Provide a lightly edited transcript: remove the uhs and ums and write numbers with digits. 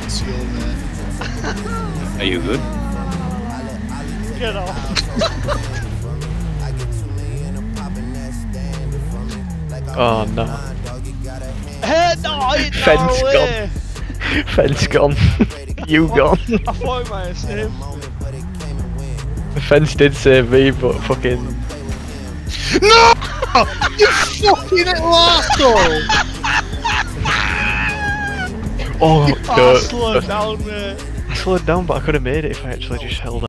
skill there. Are you good? Get off. Oh no. Hey, no, it's Fence no way. Fence gone. You gone. I thought it might have saved me. The fence did save me, but fucking. No! You fucking asshole! Oh, Oh, slow down, mate. I slowed down, but I could have made it if I actually just held